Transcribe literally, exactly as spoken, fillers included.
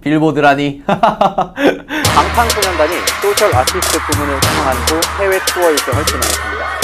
빌보드라니. 방탄소년단이 소셜 아티스트 부문을 창안한 후 해외 투어 일정을 진행했습니다.